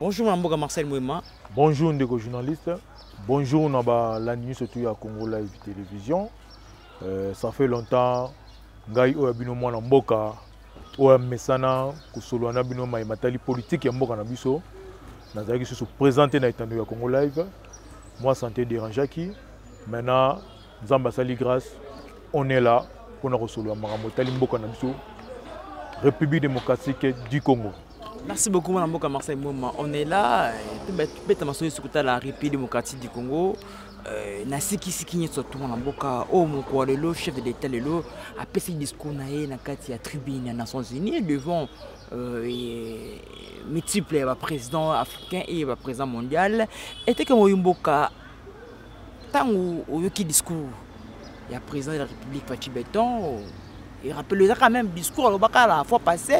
Bonjour Mamboka Marcel Mouema. Bonjour ndeko journaliste. Bonjour Naba la nuit surtout à Congo Live Télévision. Ça fait longtemps ngai oya bino mwana mboka oya mesana kusolwana bino matali politique ya mboka na biso. Nazaki se présenter na etando ya Congo Live. Moi santé dérangeaki. Maintenant Nzamba sali grâce on est là pour nous recevoir maramotali mboka na biso. République démocratique du Congo. Merci beaucoup, Mamboka Marcel Mouema. On est là, la République démocratique du Congo. Nasi qui surtout Mamboka, oh mon quoi, le chef de l'État, a fait ce discours na la tribune des Nations Unies devant multiples présidents africains et présidents mondiaux. Et que Mamboka, tant où qui discours, il y a président de la République Fachi Béton, il rappelle quand même discours la fois passée.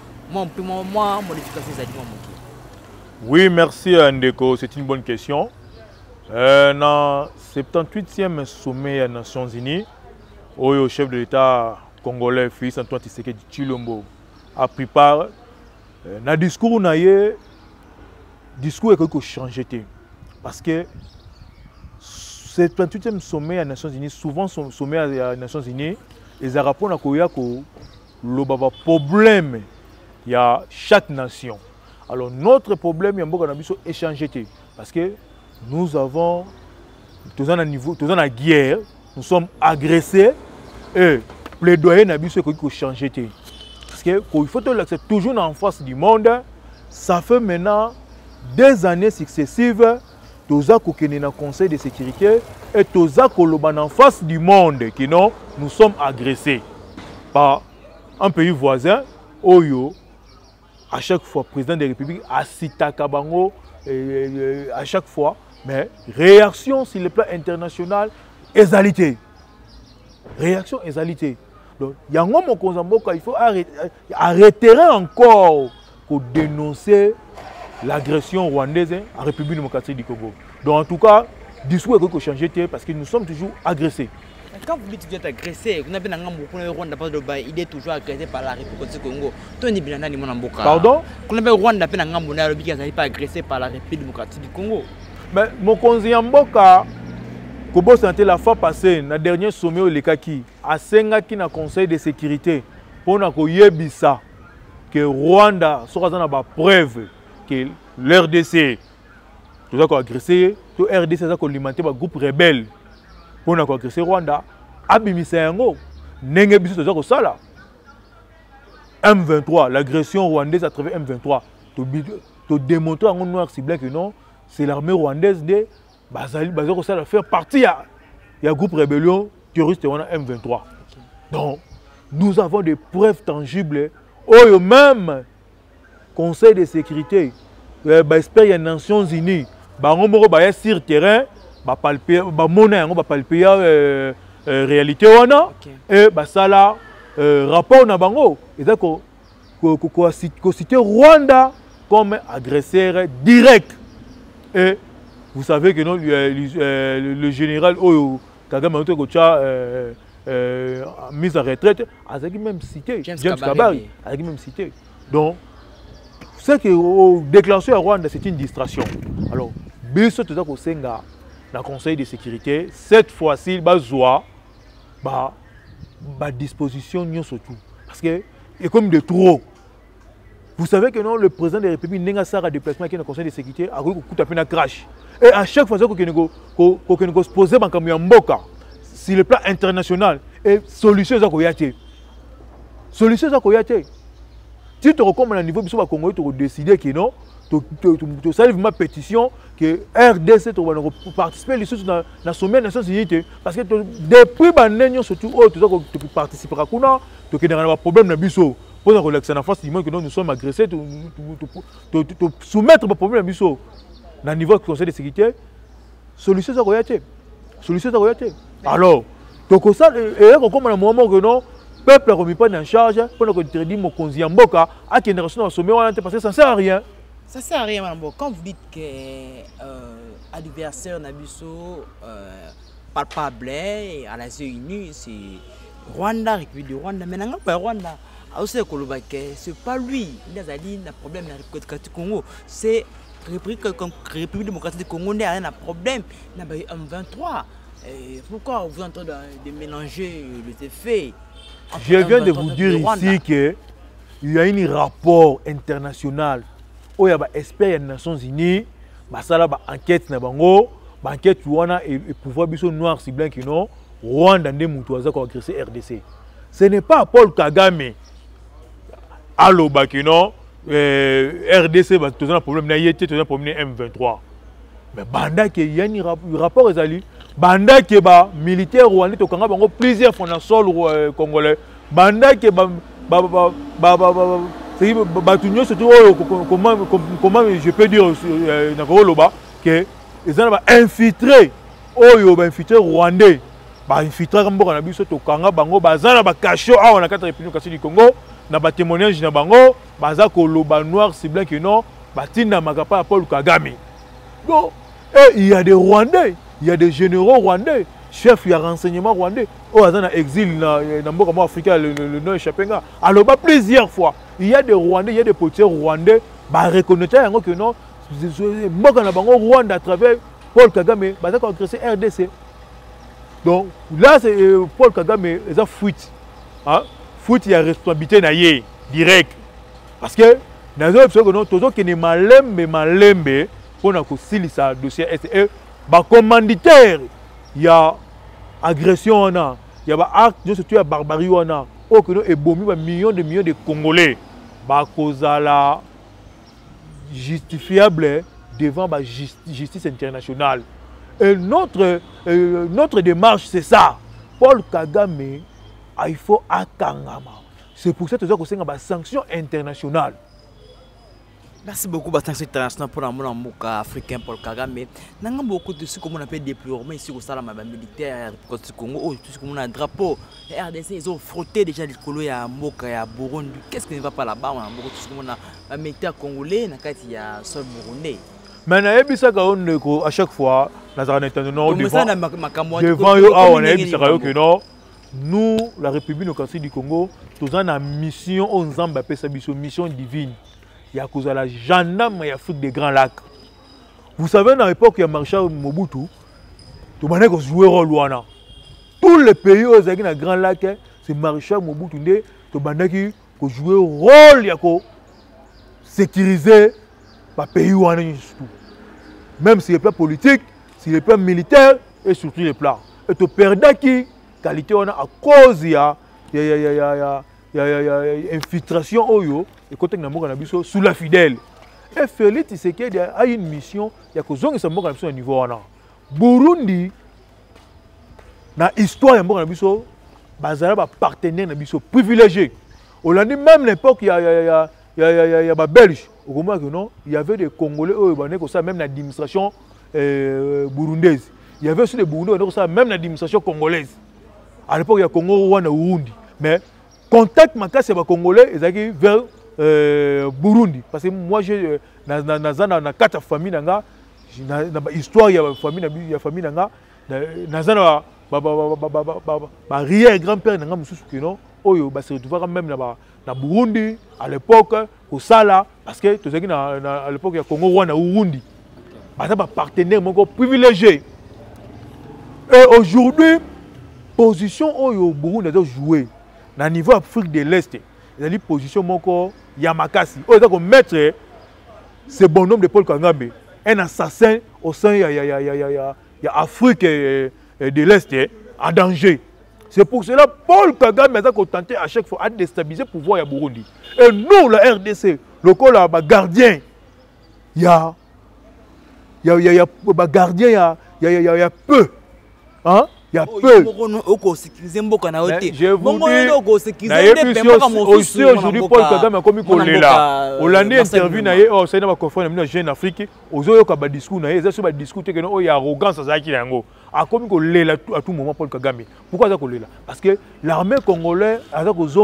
Oui, merci Ndeko, c'est une bonne question. Dans le 78e sommet des Nations Unies, le chef de l'État congolais Félix Antoine Tshisekedi Tshilombo a pris part. Dans le discours, le discours est changé. Parce que ce 78e sommet des Nations Unies, souvent le sommet des Nations Unies, ils répondent à le problème. Il y a chaque nation. Alors notre problème est changé parce que nous avons tous un niveau, tous en guerre, nous sommes agressés et plaidoyer nabiso est changé parce que il faut l'accepter toujours en face du monde. Ça fait maintenant des années successives tous à kokene na Conseil de sécurité et tous à koloban en face du monde que non nous sommes agressés par un pays voisin Oyo. À chaque fois, président de la République a cité Kabango à chaque fois, mais réaction sur le plan international, égalité. Réaction, égalité. Donc, il y a un moment il faut arrêter encore pour dénoncer l'agression rwandaise en République démocratique du Congo. Donc, en tout cas, le discours est changé parce que nous sommes toujours agressés. Quand vous dites que vous êtes agressé, vous n'avez pas il est toujours agressé par la République du Congo. Pardon? Vous n'avez pas agressé par la République démocratique du Congo. Mais mon conseiller Mboka, Kobo Santé la fois passée, dans le dernier sommet au Lekaki, a Sengaki na Conseil de sécurité pour yebisa que Rwanda soit dans la preuve que l'RDC tout ça agressé, tout RDC ça alimenté par groupe rebelle. Pour nous agresser Rwanda, abimisa yango nenge biso toza kosala M23, l'agression rwandaise à travers M23, to démontrer en noir ciblé que non, c'est l'armée rwandaise de bazali kosala faire partie ya groupe rébellion terroriste M23. Donc nous avons des preuves tangibles au même Conseil de sécurité, espère les Nations Unies, bango moko ba sur terrain. Palper réalité et ça rapport na bango citer Rwanda comme agresseur direct et vous savez que non, le général Oyo Kagame mise en retraite a même cité James Kabari a même cité. Donc c'est que déclaration à Rwanda c'est une distraction. Alors biso tout ça ko senga dans le Conseil de sécurité, cette fois-ci, il va disposition surtout. Parce que c'est comme de trop. Vous savez que non, le président de la République n'a pas de déplacement qui est dans le Conseil de sécurité, a coûté un crash. Et à chaque fois que nous se posons en Mboka, sur le plan international, et solution est à solution est à si tu recommandes à niveau du Congo, tu décider que non, tu salves ma pétition que RDC pour participer dans le sommet des Nations Unies. Parce que depuis que surtout tu participes à Kuna, tu as un problème dans biso. Pour la face du monde que nous sommes agressés, tu soumettre le problème dans biso. Dans le niveau du Conseil de sécurité, solution est solution est alors, donc ça, et comme à un moment que non, peuple remis pas en charge pour nous dire mon conseiller Mboka à qui est dans le sommet parce que ça ne sert à rien. Ça ne sert à rien, Madame Bo. Quand vous dites que l'adversaire Nabiso palpable à la Unie, c'est Rwanda, République du Rwanda, mais non pas Rwanda. C'est pas lui, il a un problème dans la République du Congo. C'est République démocratique du Congo n'a un problème. Il y a M23. Pourquoi vous êtes en train de mélanger les effets? Je viens de vous dire ici qu'il y a un rapport international où il y a des experts des Nations Unies, il y a une enquête, enquête et pouvoir noir si blanc qui non, Rwanda ne moutoisa qui agressé RDC. Ce n'est pas Paul Kagame. Allo Bakino, RDC, tu as un problème, tu as un problème M23. Mais banda qui y a un rapport aux alliés, banda qui est militaire rwandais, tu as plusieurs fois dans le sol congolais. Banda qui est comment je peux dire que ils ont infiltré infiltré rwandais, infiltré comme on a vu sur Tokanga bango bazana ba caché on a 4 républiques du Congo na ba témoignage na bango baza ko loba noir c'est blanc que non batinda makapa Paul Kagame. Donc il y a des Rwandais, il y a des généraux rwandais, chefs il y a renseignement rwandais au hasard exil dans mboka africain le nom Chapenga. Alors plusieurs fois il y a des Rwandais, il y a des politiciens rwandais ba reconnaître que non mboka na bango Rwanda à travers Paul Kagame baza ko agressé RDC. Donc là c'est Paul Kagame les a fuite. Hein? Fuite il y a responsabilité na yé direct parce que dans les options que non toujours qui ne malembe pour na ko silisa dossier SE ba commanditaire il y a agression il y a acte de surtout barbarie au que non et bomi ba millions de Congolais ba kozala justifiable devant la justice internationale. Et notre démarche, c'est ça. Paul Kagame, il faut akangama. C'est pour ça que nous avons des sanctions internationales. Merci beaucoup pour sanctions internationales pour l'amour africain Paul Kagame. Nous avons beaucoup de ce qu'on appelle déploiement ici au Salama militaire du Congo, tout ce qu'on a un drapeau. Les RDC, ils ont frotté déjà les colons à Moka et à Burundi. Qu'est-ce qui ne va pas là-bas? On a beaucoup de ce qu'on a un militaire congolais, il y a seul Burundais. Mais à chaque fois, nous, la République démocratique du Congo, nous avons une mission, mission divine. Il y a la gendarme et l'Afrique des Grands Lacs. Vous savez, dans l'époque, il y a Marshal Mobutu, tout le monde joué le rôle. Tous les pays où il y a un Grand Lac, c'est Marshal Mobutu tout le monde qui joué le rôle de sécuriser le pays. Même sur les plans politiques, sur les plans militaires et surtout les plans. Et tu perds qui qualité on a à cause il y a infiltration oyo et côté na mboka na biso sous la fidèle. Et Félix Tshisekedi a une mission ya ko zongisa mboka na biso au niveau wana. Burundi na histoire ya mboka na biso bazala ba partenaire na biso privilégié. On l'a dit même l'époque il y a Belge. Au moment que non, il y avait des Congolais même l'administration burundaise. Il y avait aussi des Burundais même l'administration congolaise. À l'époque, il y a Congo, Rwanda, Burundi. Mais contact c'est les Congolais ils vers Burundi. Parce que moi, j'ai dans 4 familles, histoire, il y a une famille, arrière-grand-père, Oyo se retrouve même dans Burundi à l'époque au Sala parce que tout à l'époque il y a Congo Rwanda Burundi. Parce que partenaire privilégié. Et aujourd'hui position Oyo Burundi a joué dans niveau Afrique de l'Est. Il y a une position moko Yamakasi. Oyo donc mettre ce bonhomme de Paul Kagame un assassin au sein il y a Afrique de l'Est en danger. C'est pour cela que Paul Kagame a tenté à chaque fois de déstabiliser le pouvoir de Burundi. Et nous, la RDC, le gardien, il y a gardien, il y a peu. Hein? Il y a peu. Je vous dis, aussi aujourd'hui, Paul Kagame a commis qu'on est là. Hollandais interview, c'est dans ma conférence de Jeune Afrique, aux autres qui ont discours, ils ont discuté qu'il y a arrogance à qui a commis qu'on est là à tout moment Paul Kagame. Pourquoi ça qu'on est là? Parce que l'armée congolaise a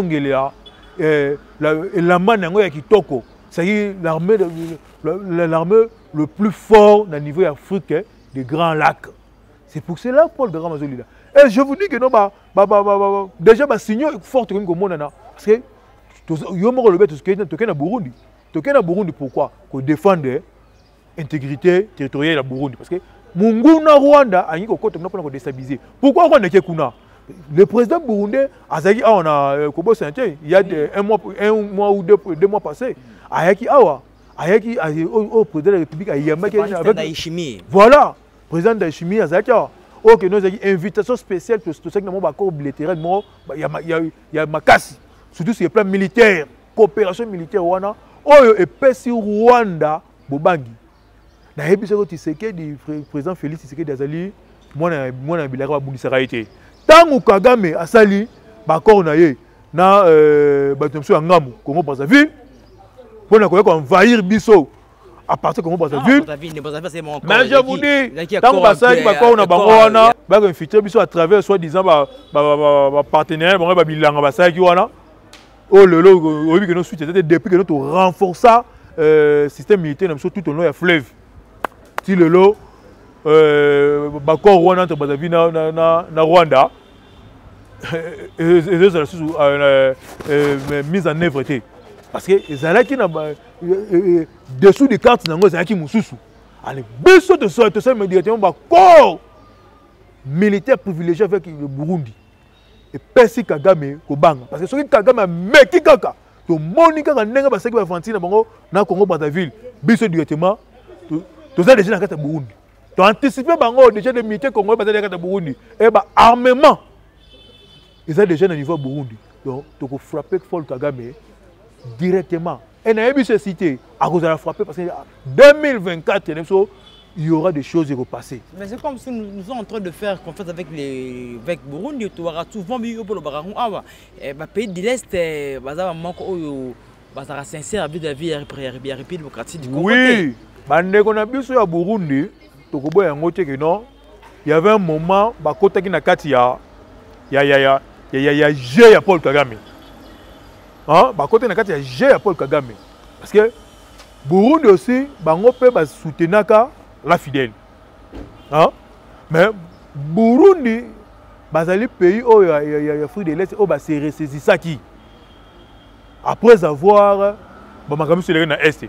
l'armée Kitoko, c'est l'armée le plus fort dans le niveau africain des Grands Lacs. C'est pour cela Paul Kagame est là. Et je vous dis que non, déjà, signal fort comme le monde. Parce que il y a un Burundi. Tu es Burundi pourquoi? Pour défendre intégrité territoriale à Burundi. Parce que Munguna Rwanda a une côté pour déstabiliser. Pourquoi Rwanda est Kuna? Le président burundais a dit on a il y a un mois ou deux mois passés. Ayaki Awa, Ayaki au président de la République à Yamaki avec voilà, président d'Aïchimi a dit ok, nous avons une invitation spéciale pour tout ça qui n'a pas oblitéral. Il y a ma casse, surtout sur le plan militaire, coopération militaire Rwanda. Oyo et pesi Rwanda Bobangi. Na yebi seko Tshisekedi président Félix Tshisekedi azali mwana bilaka babundisaka été. Tangu Kagame asali bakor na ye na batomso ya ngamu Congo Brazzaville pona ko envahir biso à partir de Congo Brazzaville. Mais je vous dis tangu basali bakor na bango wana ba ko infiltrer biso à travers soi disant ba partenaire bango ba bilanga basali wana. Oh lolo, oui que nous suite depuis que nous renforçons système militaire tout au long de la fleuve. Si le lot, Bakor Rwanda entre Brazzaville na Rwanda, et mise en œuvre parce que les Alaki qui dessous des cartes n'ont pas qui moussou. Allez, besoin de ça immédiatement Bakor militaire privilégié avec le Burundi. Et Persi Kagame Kobanga. Parce que ce qui Kagame a meki kaka. To monika kanenga basaki ba fantina bango na Congo Brazzaville. Biso directement. To ça déjà na kata Burundi. To anticiper bango déjà des militaires congolais basaki na kata Burundi. Et ba armement. Ils ont déjà na niveau Burundi. Donc to ko frapper Paul Kagame directement. Et na yebi se cité à cause de la frapper parce que 2024 il y aura des choses qui vont passer. Mais c'est comme si nous sommes en train de faire confiance avec Burundi. Tu auras souvent vu pour le Baron. Le pays de l'Est, c'est sincère avec la vie démocratique du Congo. Oui, on a vu sur Burundi, il y avait un moment, il y a Paul Kagame. Il y a Paul Kagame. Parce que Burundi aussi, on peut soutenir la fidèle. Hein? Mais Burundi, le pays où il y a Afrique de l'Est, où c'est ressaisi ça qui après avoir l'Est.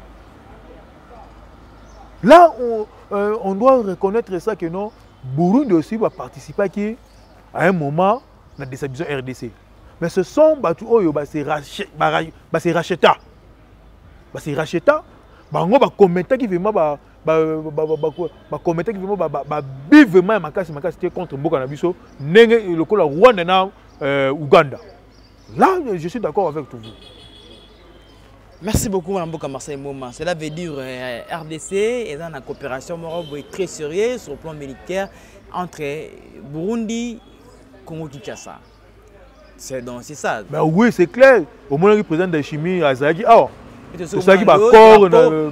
Là, on doit reconnaître ça que non, Burundi aussi va participer à un moment dans la déstabilisation RDC. Mais ce sont c'est racheta. C'est racheta. On va commenter qui vraiment commenter qui vivement makasi contre Mboka na biso ndenge lokola Rwanda na Uganda. Là je suis d'accord avec vous. Merci beaucoup Mme Mboka Marseille Moma. Cela veut dire RDC est dans la coopération très sérieuse sur le plan militaire entre Burundi et Congo-Kinshasa. C'est ça. Ben oui, c'est clair. Au moment où le président de Chimie a dit c'est ça qui va corps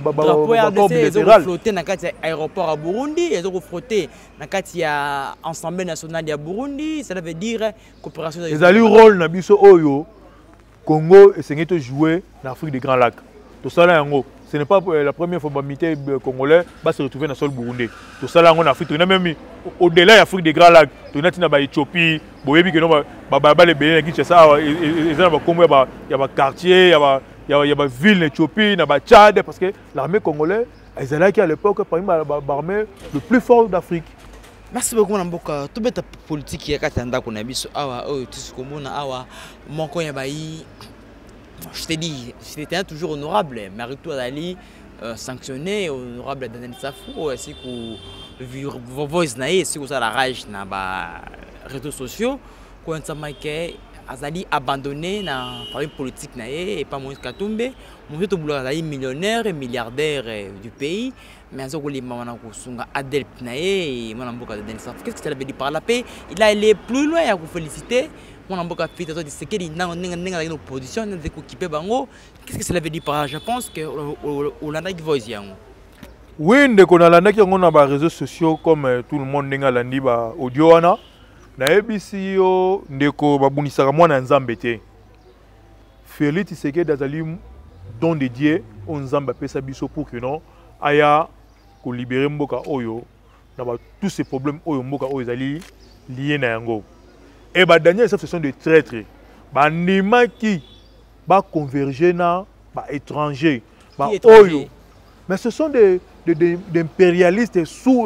ils ont flotté dans l'aéroport à Burundi, ils ont flotté dans l'Assemblée nationale de Burundi, ça veut dire coopération. Ils ont eu rôle dans biso oyo Congo et c'est de jouer dans l'Afrique des Grands Lacs. Tout ça là ce n'est pas la première fois que les militaires congolais va se retrouver dans le sol burundais. Tout ça là en Afrique, on a même au-delà de l'Afrique des Grands Lacs, on a dans l'Éthiopie, boyebi que non les Bénin qui c'est ça, ils ont Congo, il y a quartier, il y a une ville en Éthiopie, il y a Tchad, parce que l'armée congolaise, ils étaient à l'époque parmi l'armée le plus fort d'Afrique. Merci beaucoup Mme Mboka. Tout bête politique qui est à qu'on a biso awa awa mon coin bailli. Je te dis, c'était toujours honorable, Marito Dali sanctionné, honorable Daniel Safou, ainsi que vos voix naïs, si vous avez la rage dans les réseaux sociaux, quand ça m'a Azali abandonné dans la famille politique et pas Moïse Katumbe. Moïse Katumbe est millionnaire et milliardaire du pays. Mais Azali Mamanakusunga Adel Pnae, mon amboka de Densa. Qu'est-ce que ça veut dire par la paix? Il a allé plus loin à vous féliciter. Mon amboka fait de ce qu'il y a une opposition, une équipe bango. Qu'est-ce que ça veut dire par là? Je pense que Olanda qui voit ici. Oui, on a les réseaux sociaux comme tout le monde a landi audio. Na ebisi yo ndeko babunisaka mwana nzambe te. Félix Tshisekedi azali don de Dieu on nzambe apesa biso pour que non aya ko libérer mboka oyo na ba tous ces problèmes oyo mboka oyo ezali lié na yango. Et ba Daniel ce sont des traîtres. Ba ndima ki ba converger na ba étrangers ba oyo. Mais ce sont des d'impérialistes sous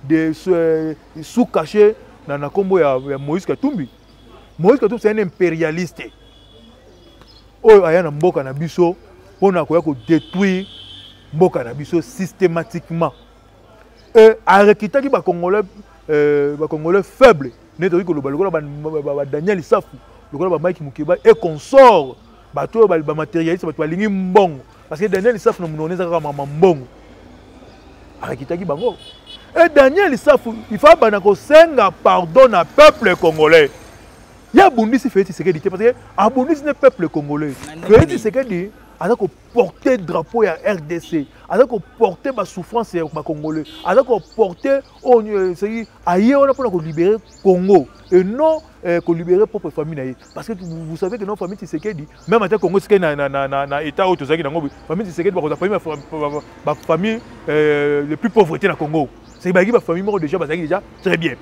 caché dans le combo de Moïse Katumbi. Moïse Katumbi c'est un impérialiste. Oh, aya na mboka na biso pour détruire mboka na biso systématiquement. Et arekitaki ba Congolais faibles. Neto ko ba Daniel Isafu, ba Mike Mukeba et consort bato ba matérialiste bato balingi mbongo parce que Daniel Isafu no moneza kaka mama mbongo. Arekitaki bango. Et Daniel Isafu il faut bana ko senga pardon à peuple congolais. Il y a Bundisi Félix Tshisekedi parce que Abundisi n'est peuple congolais. Félix Tshisekedi a porté le drapeau à RDC, a porté ma souffrance à Congolais, a porté ailleurs pour libérer Congo et non pour libérer propre famille. Parce que vous savez que nos familles Tshisekedi, même à Congo, c'est na état où famille Tshisekedi la famille les plus pauvreté dans Congo. C'est la famille déjà très bien.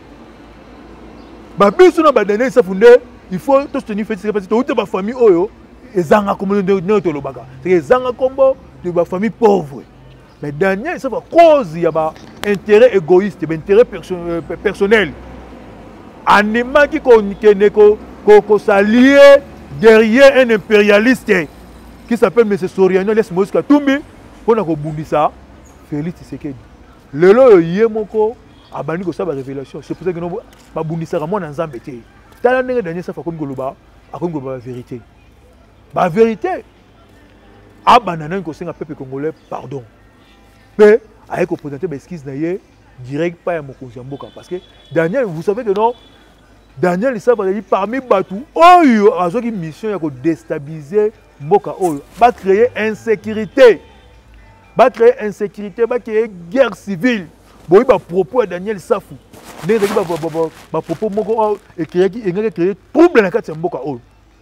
Il faut tenir fait parce que toute ma famille oyo ezanga comme de lobaka c'est ezanga combo de ma famille pauvre mais Daniel ça va cause il y a intérêt égoïste intérêt personnel anima qui s'allier derrière un impérialiste qui s'appelle M. Soriano les Moïse Katumbi pour na ko bundisa Félix Tshisekedi lelo yemoko abani ko sa ba révélation c'est pour ça que nous ba bundisa ramon nzambe té tala ndenge Daniel ça fa comme goloba akongo ba vérité. La vérité, abandonner ko senga peuple congolais pardon. Mais avec présenter des excuses direct pas à mon mboka parce que Daniel vous savez que non Daniel il savait parmi Batou oyo azo ki mission ya ko déstabiliser mboka oyo ba créer insécurité. Ba créer guerre civile. Boy ba propos à Daniel Safu. Né ba propos moko et créer trouble na kati ya mboka oyo.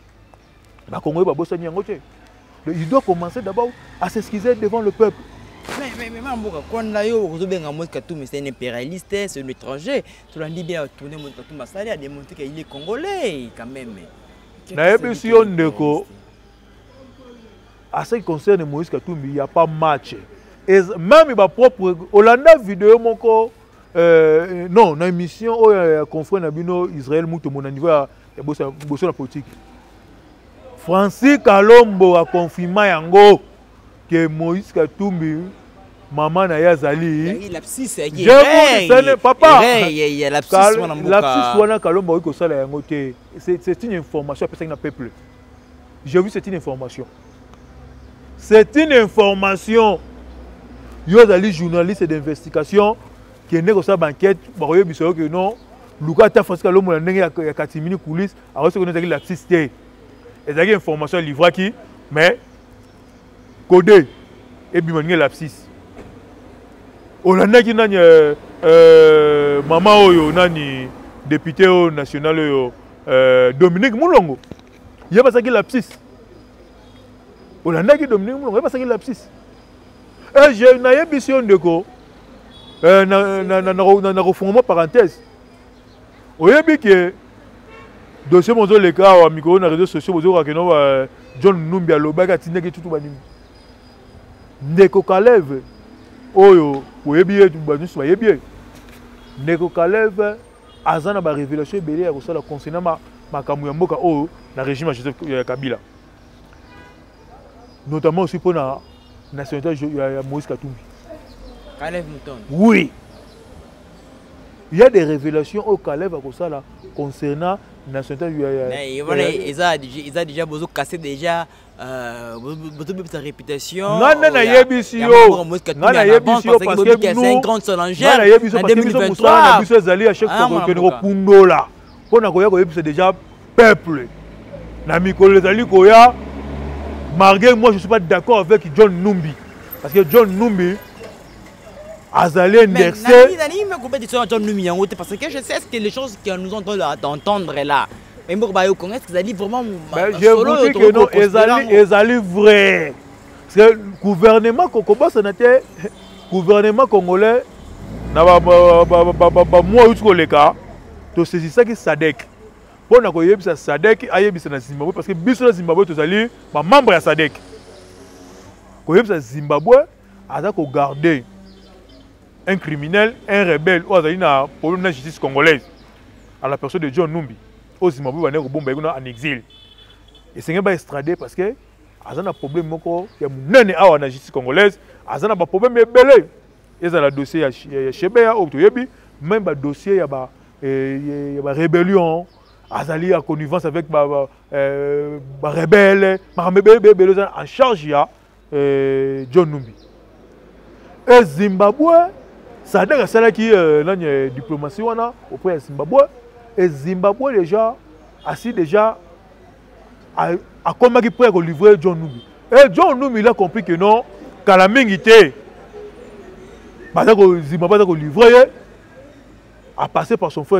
Il doit commencer d'abord à s'excuser devant le peuple. Mais quand c'est un impérialiste, c'est un étranger, tu l'as dit bien tourner Moïse Katumbi à démontrer qu'il est congolais quand même. À ce qui concerne Moïse Katumbi, il n'y a pas de match. Et même il va propre Hollanda vidéo moko non, dans émission confrère Nabino Israël Mouto mon niveau à la politique. Francis Kalombo a confirmé yango que Moïse Katumbi maman na yazali papa lapsus wana Kalombo ko sala yango te c'est une information pour le peuple. J'ai vu c'est une information. C'est une information. Yo zali journaliste d'investigation qui est ko sa banquette ba ko biso que non Luka ta Francis Kalombo na ndenge ya katimini coulisses a reçu que nous lapsus te. Et il y a une information livrée qui, mais codé et bien lapsus. On a qui nani maman oyo nani député national Dominique Moulongo. Il y a pas ça qui lapsus. On a qui Dominique Moulongo, il y a pas ça qui lapsus. Et je n'ai pas besoin de quoi. Na refondement parenthèse. On a dit que dossier mozo le cas au micro na réseaux sociaux mozo rakeno John Numbi alobaka tineki tutu banimi Ndeko Kalev oyo oyebi etu banusu bayebi Ndeko Kalev azana ba révélation belé ya kosala concernant makambo ya mboka oyo na régime ya Kabila notamment aussi pour la nationalité ya Moïse Katumbi. Kalev Mouton. Oui. Il y a des révélations au Kalev à kosala concernant ils ont déjà besoin de casser déjà sa réputation. Non, c'est un grand solengère. En 2023, c'est déjà peuple. Malgré moi, je ne suis pas d'accord avec John Numbi. Parce que John Numbi Azali indexé. Parce que je sais que les choses que nous entendons d'entendre là. Mais est-ce que vous allez vraiment. Je vous dis que non, ils allaient vrai. Parce que le gouvernement congolais, c'est ça qui SADC. Pour nous dire SADC, Zimbabwe parce que biso Zimbabwe tous allés membre de SADC. Zimbabwe a garder un criminel, un rebelle, ou un problème de la justice congolaise, à la personne de John Numbi, au Zimbabwe, en exil. Et c'est pas extradé parce que, il y a un problème, il y a un la justice congolaise, il y a un problème, il y a un dossier, il y a même un dossier, il y a une rébellion, il y a une connivence avec les rebelles, en charge, il y a John Numbi. Et Zimbabwe, ça a été ça qui est diplomatie auprès de Zimbabwe. Et Zimbabwe déjà, assis déjà, a commencé à livrer John Numbi. Et John Numbi il a compris que non, quand la mingi était, Zimbabwe a livré, a passé par son frère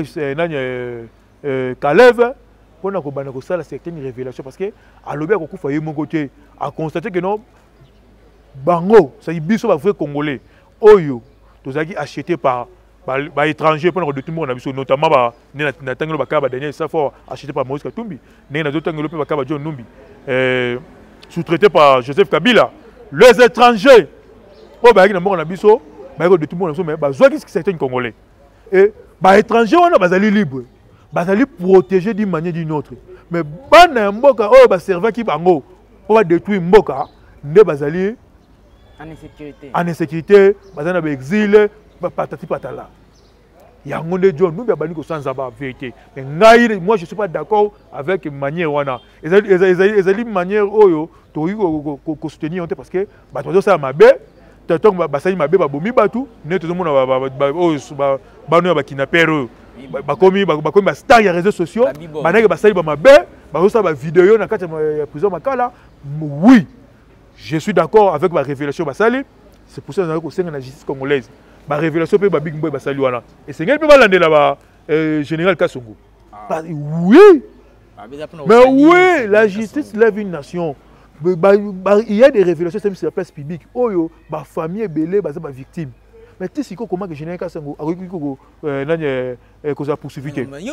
Kalev, pour qu'on ait certaines révélations. Parce que à l'objet a constaté que non, Bango, ça y est, biso va vrai congolais. Oyo, tous acheté par étrangers pour tout le monde, notamment dernier acheté par Maurice Katumbi, John Numbi, sous-traité par Joseph Kabila. Les étrangers, de tout le monde, mais certains congolais. Et les étrangers, on a libre, protégés d'une manière ou d'une autre. Mais les mboka, on servent qui bango, on va détruire mboka, ne bazali. En insécurité. En insécurité, bazana exil, patati patala. Il y a un monde de John, nous avons sans avoir vérité. Mais moi je ne suis pas d'accord avec la manière wana. Ils ont une manière oyo, to soutenir parce que bato ça mabe, tant basali mabe ba bomi batu, ne tout le monde ba no ba kidnapper. Bakomi ba star ya réseaux sociaux, banake basali ba mabe, ba ça ba vidéo na kati ya prison makala. Oui. Je suis d'accord avec ma révélation Basali. C'est pour ça que nous avons la justice congolaise. Ma révélation peut Big Boy Basali. Et c'est elle peut l'année là-bas, général Kassongo. Oui. Mais oui, la justice lève une nation. Il y a des révélations sur la place publique. Oh yo, ma famille est belée, ma victime. Mais tu sais comment que général Kassongo a cause à poursuivre. Moi,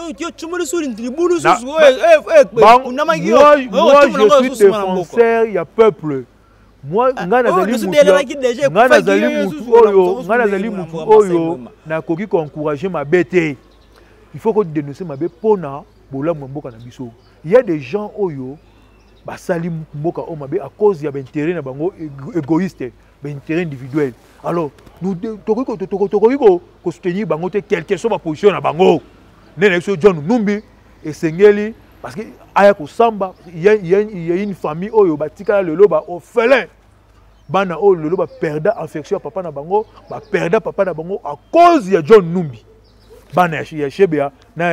je suis défenseur, il y a peuple. Moi, nazali mutu oyo nakoki ko encourager ma bête. Il faut que dénoncer ma bête pona bola mboka na biso. Il y a des gens oyo basali mboka o mabe à cause ya intérêt na bango égoïste, intérêt individuel. Alors, nous tokoki ko soutenir bango te quelque soit ma position na bango. Nene so John Numbi et Sengeli parce que aya ko samba il y a une famille oyo batika lelo ba orphelin. Bana o lelo ba perda affection papa na bango, ba perda papa na bango à cause de John Numbi. Bana ya Shebea na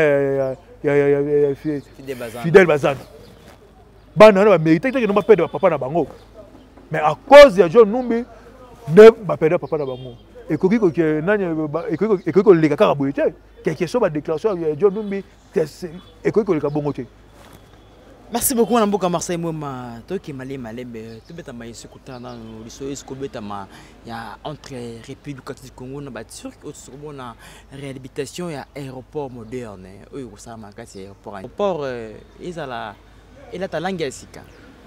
Fidel Bazana. Bana na ba mérité que no ba perdre papa na bango. Mais à cause de John Numbi ne ba perdre papa na bango. Et que nani et que les kaka boyete quelque chose ba déclaration de John Numbi et que le kabongote. Merci beaucoup à Mboka Marseille Moma. Toi qui malé malembe, tu beta maïs kutana no liso esko beta ma ya entre République du Congo na ba turc au sur na réhabilitation ya aéroport moderne. Oui, ça ma kasi aéroport. Aéroport ezala ela talanga sika.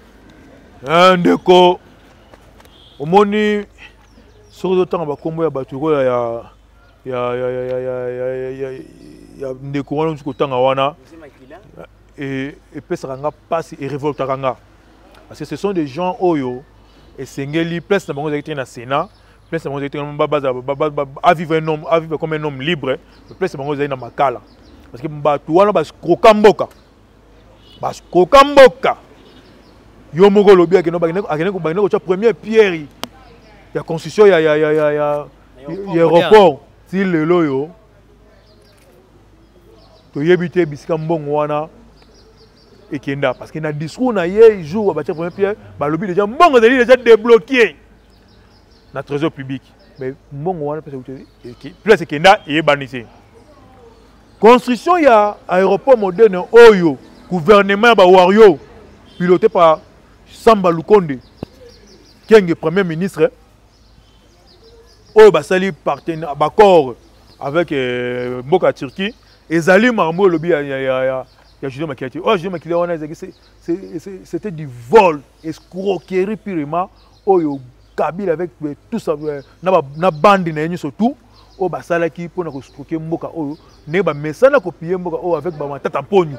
Ndeko omoni sur le temps ba kombo ya batuko ya ndeko wana kutanga wana. Et Pesaranga passe et révolte Ranga. Parce que ce sont des gens oyo et Sengeli, place na bango été na Sénat, place na bango été à vivre un homme, à vivre comme un homme libre, place na bango na Makala. Parce que mbatu wana bas krokamboka. Bas krokamboka. Yo moko lobi akeno ko cha première pierre ya construction ya aéroport ti lelo yo. To yebite bisika mbongo wana et Kenda parce que dans le discours na hier jour à bâtir premier pierre ba lobby déjà mbongo déjà débloqué na trésor public mais mbongo wana place Kenda et banissé construction ya aéroport moderne oyo gouvernement ba wario piloté par Samba Lukonde qui est premier ministre oyo basali partenaire accord avec Mboka Turquie et Zali Marmo lobby il y a Julien Makiati. Oh, Julien Makiati, c'était du vol, escroquerie purement. Oh, Kabila avec tout ça, na bande surtout. o basalaki pona ko stroker mboka oyo ne ba mesana ko pier mboka o avec ba matata ponyu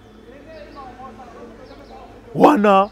wana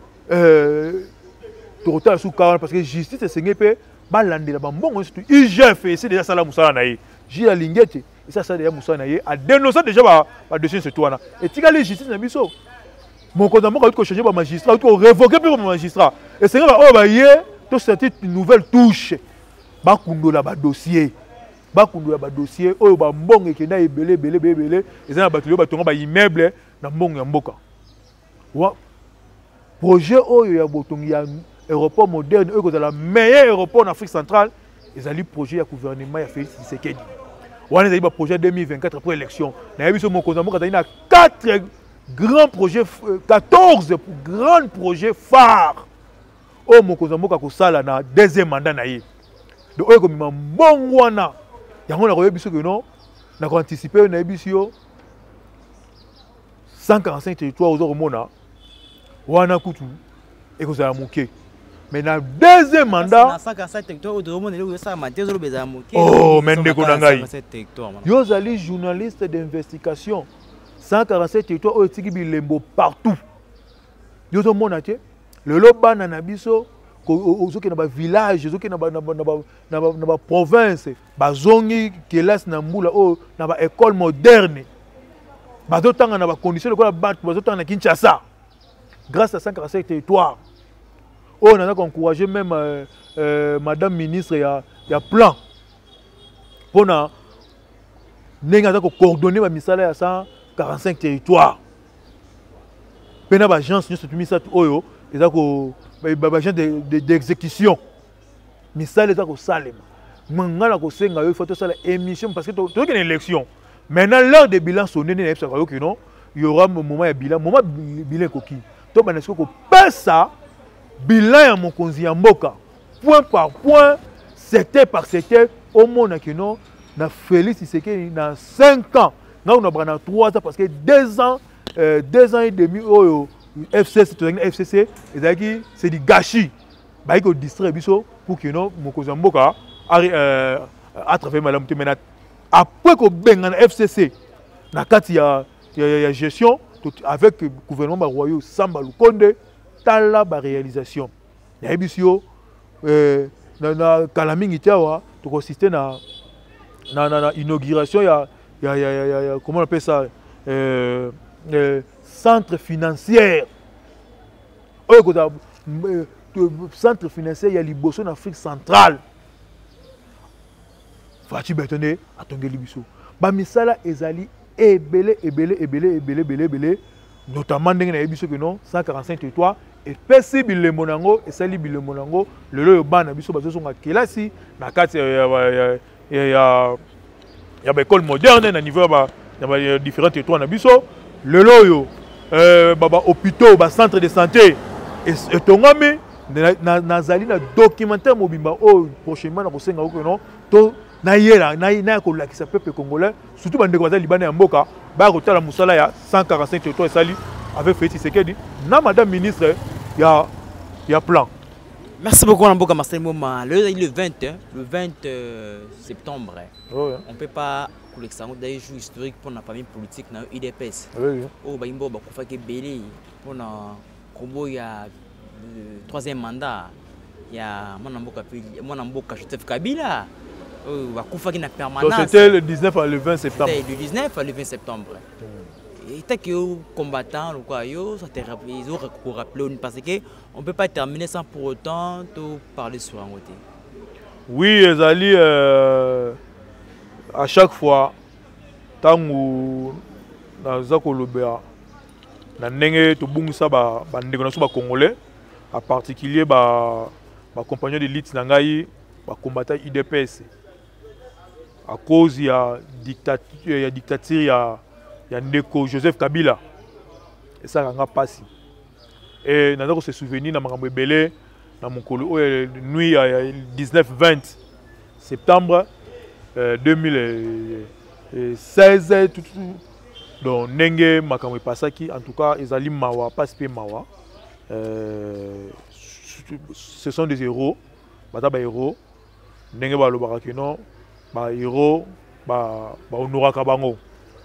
total sous car parce que justice c'est ngepé ba landela ba mbongo surtout IGF c'est déjà sala musala na ye J la lingete et ça déjà musala na ye a dénoncer déjà ba dossier ce toana et tikali justice na biso mon compte moi ko changer ba magistrat ko révoquer pour magistrat et c'est ngaba o ba ye to cette nouvelle touche ba kundola ba dossier oyo ba mbongo ekenda ebele ezana bato yo batonga ba immeuble na mbongo ya mboka wa projet oyo ya botongi ya aéroport moderne oyo kozala meilleur aéroport en Afrique centrale ezali projet ya gouvernement ya Félix Tshisekedi wana ezali ba projet 2024 pour élection na yebiso mokonza mboka ezali na 4 grands projets 14 grands projets phares oyo mokonza mboka kosala na deuxième mandat na ye donc oyo komima mbongo wana yango na koyebiso que non na ko anticiper na yebiso 145 territoires aux hormones wana kutu et kozala moké mais na deuxième mandat 145 territoires aux hormones le ça maté zo beza moké oh mende ko ngai yo zali journaliste d'investigation 147 territoires au tiki bilembo partout yo to mona te le lobana na biso ozoki na ba village ozoki na ba province bazongi kelas na mbula o na ba école moderne bazotanga na ba conditions de quoi battre bazotanga na Kinshasa grâce à 147 territoires on a encouragé même madame ministre ya plan pona nenga za ko coordonner ba misala ya 145 territoires pena ba agence nyonso tumisa oyo eza ko ba agent d'exécution misala eza ko salema mangala ko senga yo faut to sala émission parce que to une élection maintenant l'heure de bilan sonné na epsa ko non il y aura un moment de bilan koki to banesko ko pesa bilan ya mokonzi ya mboka point par point secteur par secteur au monde que non na Félix Tshisekedi na 5 ans na on a bana 3 ans parce que 2 ans et demi au FCC c'est du gâchis ba ko distraire biso pour que non mokonzi ya mboka à travers madame maintenant après ko benga na FCC na kati ya gestion avec le gouvernement royal Samba Lukonde tala ba réalisation ya ebisio na kalamingi tawa to consister na inauguration ya comment on appelle ça centre financier centre financier ya liboso en Afrique centrale Fati Betone atongeli biso ba misala ezali ebele notamment ndenge na yebiso que non 145 territoires et pesi bilemo nango esali bilemo nango lelo yo bana biso bazosonga kelasi na kati ya ba école moderne na niveau ya différents territoires na biso lelo yo baba hôpitaux ba centre de santé et tongami nazali na documentaire mobimba o prochainement na kosenga ko non to na yela na ko lakisa peuple congolais surtout bande ko libana ya mboka ba ko tala musala ya 145 territoires sali avec Félix Tshisekedi na madame ministre ya plan. Merci beaucoup Mboka Marcel Moma. Le 20 septembre. Oh, yeah. On peut pas collecter des jours historiques pour la famille politique na UDPS. Oui. Oh ba imbo ba ko fa ke belé pour na kombo ya 3e mandat ya Mwana Mboka Joseph Kabila. Wakufa qui na permanence. Donc c'était le 19 à le 20 septembre. C'était le 19 à le 20 septembre. Et tant que combattant ou quoi ça te rappelle parce que on peut pas terminer sans pour autant tout parler sur un côté. Oui, Ezali à chaque fois tangu na zako lobea na ndenge to bungisa ba ndeko na so ba congolais en particulier ba compagnon d'élite na ngai ba combattant UDPS. À cause ya dictature ya ndeko Joseph Kabila et ça ranga pasi et nana ko se souvenir na makambo ebele na mokolo o nuit ya 19-20 septembre 2016 tout donc ndenge makambo pasaki en tout cas ezali mawa pasi pe mawa ce sont des héros bata ba héros ndenge ba lobaka que non ba héros ba honoraka bango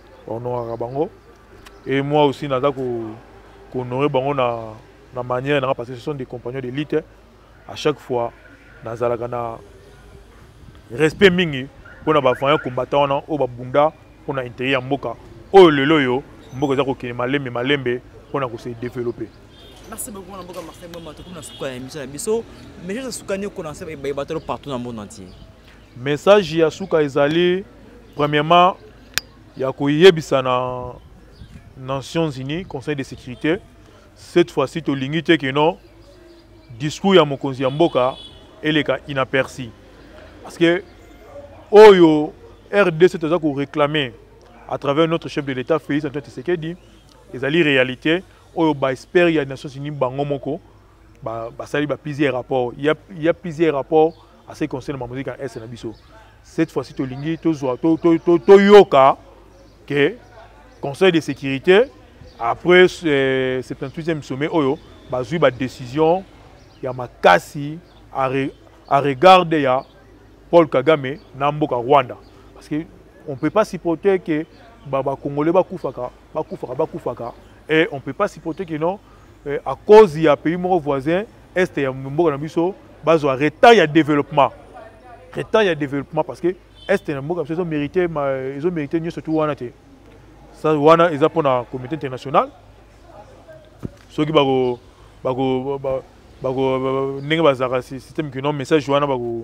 et moi aussi naza ko honorer bango na manière parce que ce sont des compagnons d'élite à chaque fois nazalaka na respect mingi pona ba fanya combattant na o ba bunda pona intérêt ya mboka o lelo yo mboka za ko kene malembe pona ko se développer. Merci beaucoup na mboka Marcel Mouma to kuna suka émission na biso mais je suka ni ko na se ba batalo partout dans le monde entier. Message ya suka ezali premièrement ya ko yebisa na Nations Unies Conseil de sécurité cette fois-ci to lingite que non discours ya mokonzi ya mboka eleka inaperçu parce que oyo RDC toza ko réclamer à travers notre chef de l'État Félix Antoine Tshisekedi ezali réalité oyo ba espère ya Nations Unies bango moko ba sali ba plusieurs rapports il y a plusieurs rapports à ce qui concerne ma musique en S na biso cette fois-ci to lingi to yoka que Conseil de sécurité après 78e sommet oyo bazui ba décision ya makasi à regarder ya Paul Kagame na mboka Rwanda parce que on peut pas supporter que baba congolais bakufaka et on peut pas supporter que non à cause ya pays voisin est ya mboka na biso bazo retard ya développement parce que est na mboka ils ont mérité mieux surtout wana te ça wana ils pour la communauté internationale ceux qui bako ndenge bazaka système que non message wana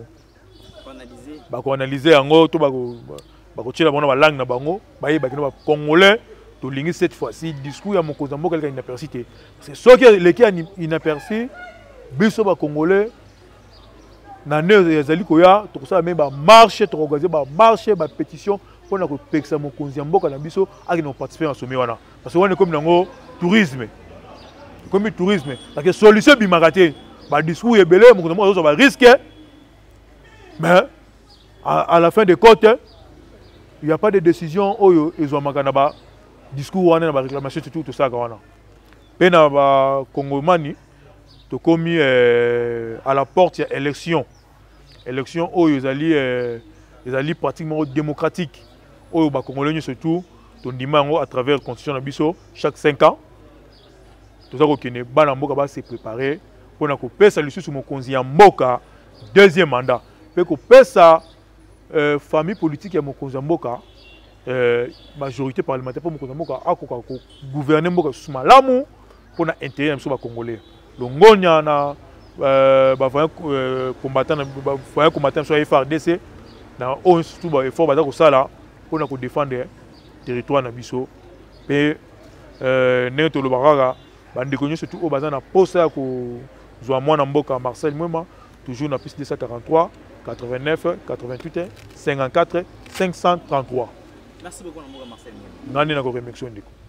bako analyser yango to bako tshela bona ba langue na bango bayeba que ba congolais to lingi cette fois-ci discours ya mokonzi mboka eleka inaperçu te parce que ceux qui leki inaperçu biso ba congolais na ne ezali koya to kosala même ba marche to organiser ba marche ba pétition pour na ko pekisa mokonzi mboka na biso aki na participer en sommet wana parce que wana comme nango tourisme parce que solution bimaka te ba discours ebele mokonzi mboka zo ba risque mais à la fin des comptes il n'y a pas de décision oyo ezwamaka na ba discours wana na ba réclamation tout ça wana pe na ba congomani to komi à la porte ya élection oyo ezali pratiquement démocratique oyo ba congolais surtout to ndima ngo à travers constitution na biso chaque 5 ans to za ko kene bana mboka ba se préparer pour na ko pesa lisusu mokonzi ya mboka deuxième mandat pe ko pesa famille politique ya mokonzi ya mboka majorité parlementaire pour mokonzi ya mboka akoka ko gouverner mboka sous malamu pour na intérêt ya ba congolais longonya na ba combattant sur FARDC na on surtout ba effort ba ko sala pour na ko défendre territoire na biso pe neto lo baraka bandi konyo surtout au bazana posa ya ko zwa mwana mboka Marcel Mouma toujours na piste 243 89 88 54 533. Merci beaucoup Marcel Mouma. Nani na ko remercier ndiko.